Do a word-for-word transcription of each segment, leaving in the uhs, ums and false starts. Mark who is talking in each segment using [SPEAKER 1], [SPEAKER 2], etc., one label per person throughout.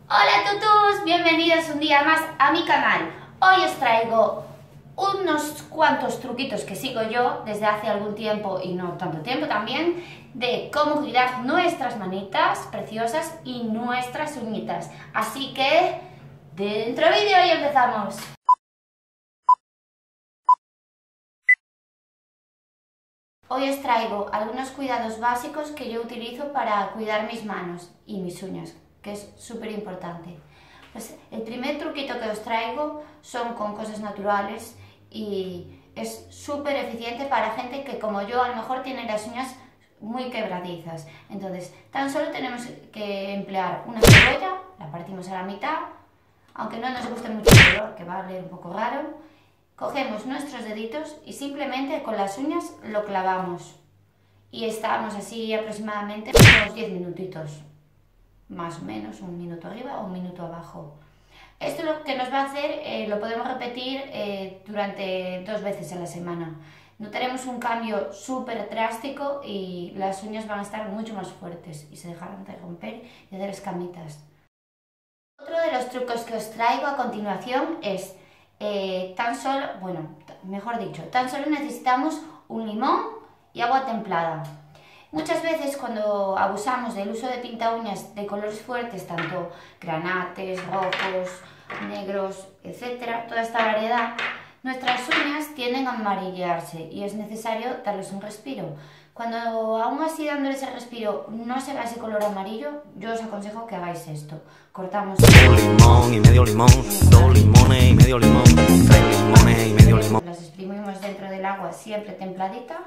[SPEAKER 1] Hola tutus, bienvenidos un día más a mi canal. Hoy os traigo unos cuantos truquitos que sigo yo desde hace algún tiempo y no tanto tiempo también, de cómo cuidar nuestras manitas preciosas y nuestras uñitas. Así que, dentro vídeo y empezamos. Hoy os traigo algunos cuidados básicos que yo utilizo para cuidar mis manos y mis uñas, que es súper importante. Pues el primer truquito que os traigo son con cosas naturales y es súper eficiente para gente que como yo a lo mejor tiene las uñas muy quebradizas. Entonces tan solo tenemos que emplear una cebolla, la partimos a la mitad, aunque no nos guste mucho el color, que va a oler un poco raro. Cogemos nuestros deditos y simplemente con las uñas lo clavamos y estamos así aproximadamente unos diez minutitos, más o menos, un minuto arriba o un minuto abajo. Esto lo que nos va a hacer, eh, lo podemos repetir eh, durante dos veces a la semana. Notaremos un cambio súper drástico y las uñas van a estar mucho más fuertes y se dejarán de romper y hacer escamitas. Otro de los trucos que os traigo a continuación es Eh, tan solo, bueno, mejor dicho, tan solo necesitamos un limón y agua templada. Muchas veces cuando abusamos del uso de pinta uñas de colores fuertes, tanto granates, rojos, negros, etcétera, toda esta variedad, nuestras uñas tienden a amarillarse y es necesario darles un respiro. Cuando aún así dándoles el respiro no se va ese color amarillo, yo os aconsejo que hagáis esto. Cortamos
[SPEAKER 2] un limón y medio limón, dos limones y medio limón, tres limones y medio limón.
[SPEAKER 1] Las exprimimos dentro del agua siempre templadita.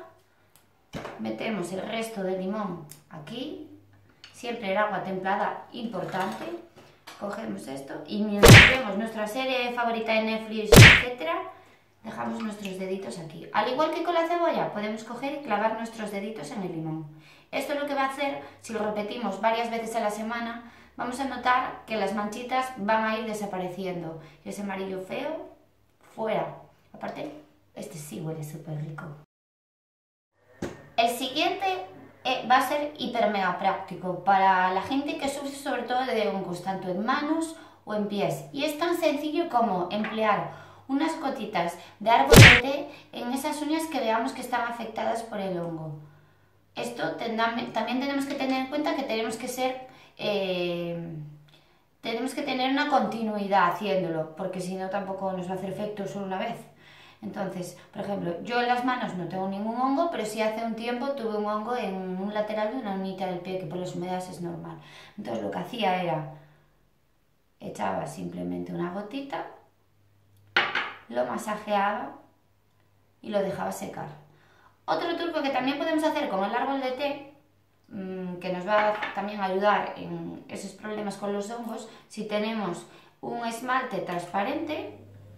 [SPEAKER 1] Metemos el resto del limón aquí, siempre el agua templada, importante. Cogemos esto y mientras vemos nuestra serie favorita de Netflix, etcétera, dejamos nuestros deditos aquí. Al igual que con la cebolla, podemos coger y clavar nuestros deditos en el limón. Esto es lo que va a hacer, si lo repetimos varias veces a la semana, vamos a notar que las manchitas van a ir desapareciendo. Y ese amarillo feo, fuera. Aparte, este sí huele súper rico. El siguiente eh, va a ser hiper mega práctico para la gente que sufre sobre todo de hongos, tanto en manos o en pies. Y es tan sencillo como emplear unas gotitas de árbol de té en esas uñas que veamos que están afectadas por el hongo. Esto también tenemos que tener en cuenta que tenemos que ser, eh, tenemos que tener una continuidad haciéndolo, porque si no tampoco nos va a hacer efecto solo una vez. Entonces, por ejemplo, yo en las manos no tengo ningún hongo, pero sí hace un tiempo tuve un hongo en un lateral de una uñita del pie, que por las humedades es normal. Entonces lo que hacía era, echaba simplemente una gotita, lo masajeaba y lo dejaba secar. Otro truco que también podemos hacer con el árbol de té, mmm, que nos va a también ayudar en esos problemas con los hongos, si tenemos un esmalte transparente,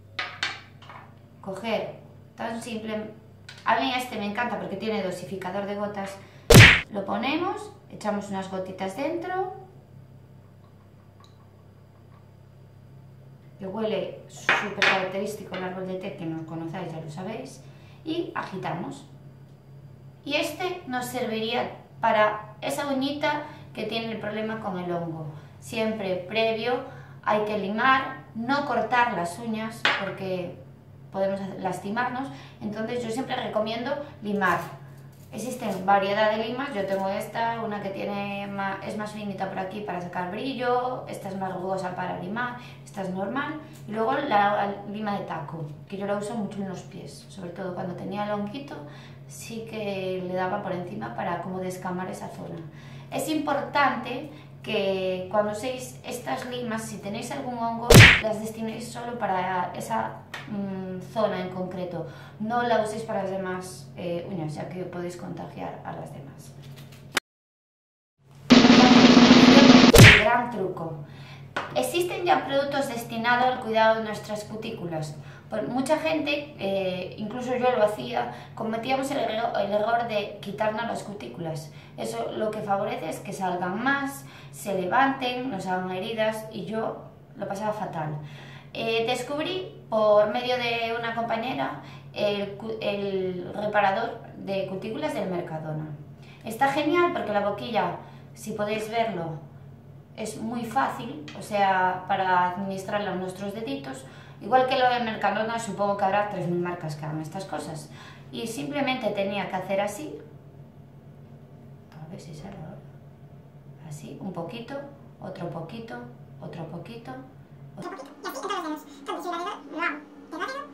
[SPEAKER 1] coger tan simple, a mí este me encanta porque tiene dosificador de gotas, lo ponemos, echamos unas gotitas dentro, que huele súper característico el árbol de té, que no conocéis, ya lo sabéis, y agitamos. Y este nos serviría para esa uñita que tiene el problema con el hongo. Siempre previo hay que limar, no cortar las uñas porque podemos lastimarnos, entonces yo siempre recomiendo limar. Existen variedad de limas, yo tengo esta, una que tiene más, es más finita por aquí para sacar brillo, esta es más rugosa para limar, esta es normal, y luego la lima de taco, que yo la uso mucho en los pies, sobre todo cuando tenía el honguito, sí que le daba por encima para como descamar esa zona. Es importante que cuando uséis estas limas, si tenéis algún hongo, las destinéis solo para esa mmm, zona en concreto. No la uséis para las demás eh, uñas, ya que podéis contagiar a las demás. El gran truco. Existen ya productos destinados al cuidado de nuestras cutículas. Por mucha gente, eh, incluso yo lo hacía, cometíamos el error, el error de quitarnos las cutículas. Eso lo que favorece es que salgan más, se levanten, nos hagan heridas y yo lo pasaba fatal. Eh, descubrí por medio de una compañera el, el reparador de cutículas del Mercadona. Está genial porque la boquilla, si podéis verlo, es muy fácil, o sea, para administrarla a nuestros deditos. Igual que lo de Mercadona, supongo que habrá tres mil marcas que hagan estas cosas. Y simplemente tenía que hacer así. A ver si sale ahora. Así, un poquito, otro poquito, otro poquito. Otro poquito. Y así en todos los dedos. Entonces, si lo hago, lo hago de lado.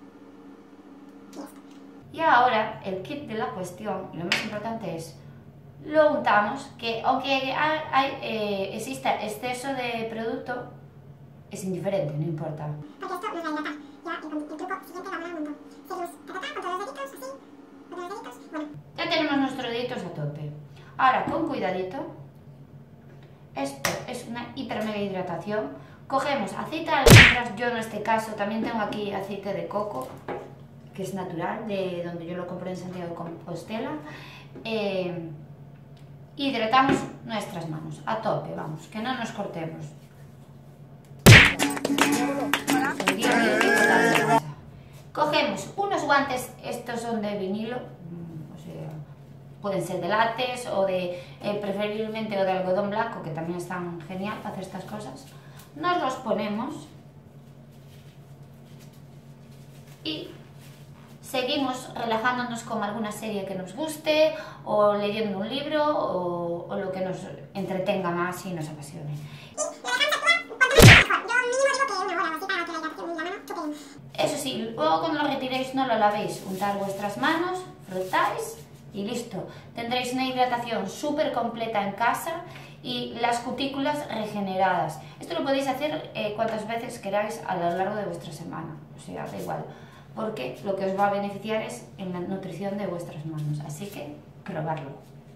[SPEAKER 1] Y esto. Y ahora, el kit de la cuestión, y lo más importante es, lo untamos, que aunque hay, hay, eh, exista exceso de producto, es indiferente, no importa. Porque esto nos va a hidratar. Ya, el, el truco siguiente va a molar un montón. Seguimos, ta, ta, ta, con todos los deditos, así, con todos los deditos, bueno. Ya tenemos nuestros deditos a tope. Ahora, con cuidadito, esto es una hiper mega hidratación. Cogemos aceite de almendras, yo en este caso también tengo aquí aceite de coco, que es natural, de donde yo lo compré en Santiago de Compostela. Eh, hidratamos nuestras manos, a tope, vamos, que no nos cortemos. Cogemos unos guantes, estos son de vinilo, o sea, pueden ser de látex o de, eh, preferiblemente o de algodón blanco, que también están genial para hacer estas cosas. Nos los ponemos y seguimos relajándonos con alguna serie que nos guste o leyendo un libro o, o lo que nos entretenga más y nos apasione. Eso sí, luego cuando lo retiréis no lo lavéis, untar vuestras manos, frotáis y listo. Tendréis una hidratación súper completa en casa y las cutículas regeneradas. Esto lo podéis hacer eh, cuantas veces queráis a lo largo de vuestra semana, o sea, da igual, porque lo que os va a beneficiar es en la nutrición de vuestras manos, así que probarlo.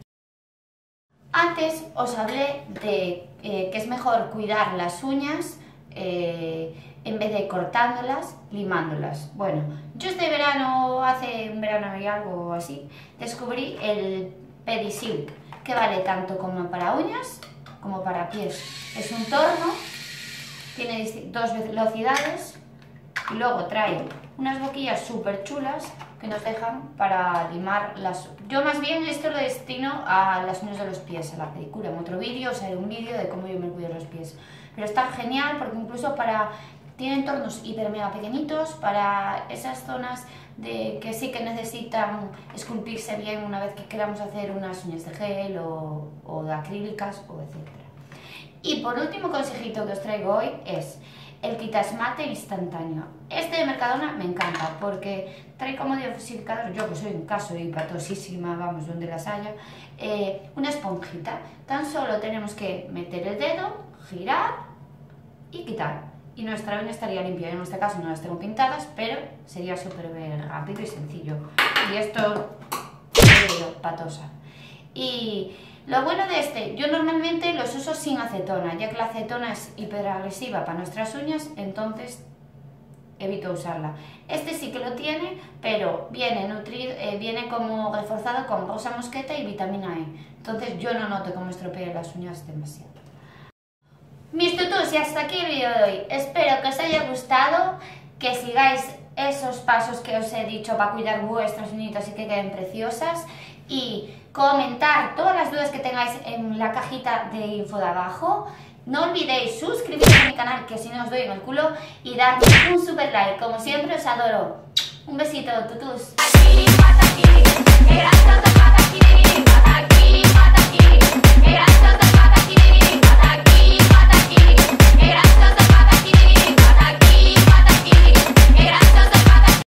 [SPEAKER 1] Antes os hablé de eh, que es mejor cuidar las uñas eh, en vez de cortándolas, limándolas. Bueno, yo este verano, hace un verano y algo así, descubrí el Pedisilk, que vale tanto como para uñas como para pies. Es un torno, tiene dos velocidades y luego trae unas boquillas súper chulas que nos dejan para limar las... Yo más bien esto lo destino a las uñas de los pies, a la pedicura. En otro vídeo os haré un vídeo de cómo yo me cuido los pies. Pero está genial porque incluso para... Tienen tornos hiper mega pequeñitos para esas zonas de que sí que necesitan esculpirse bien una vez que queramos hacer unas uñas de gel o, o de acrílicas o etcétera. Y por último consejito que os traigo hoy es el quitasmate instantáneo. Este de Mercadona me encanta porque trae como diversificador, yo que soy un caso y patosísima, vamos, donde las haya, eh, una esponjita. Tan solo tenemos que meter el dedo, girar y quitar. Y nuestra uña estaría limpia. En este caso no las tengo pintadas, pero sería súper rápido y sencillo. Y esto, yo, patosa. Y lo bueno de este, yo normalmente los uso sin acetona, ya que la acetona es hiperagresiva para nuestras uñas, entonces evito usarla. Este sí que lo tiene, pero viene nutrido, eh, viene como reforzado con rosa mosqueta y vitamina E. Entonces yo no noto cómo estropee las uñas demasiado. Mis tutus, y hasta aquí el vídeo de hoy. Espero que os haya gustado, que sigáis esos pasos que os he dicho para cuidar vuestras uñitas y que queden preciosas, y comentar todas las dudas que tengáis en la cajita de info de abajo. No olvidéis suscribiros a mi canal, que si no os doy en el culo, y darme un super like. Como siempre os adoro. Un besito, tutus.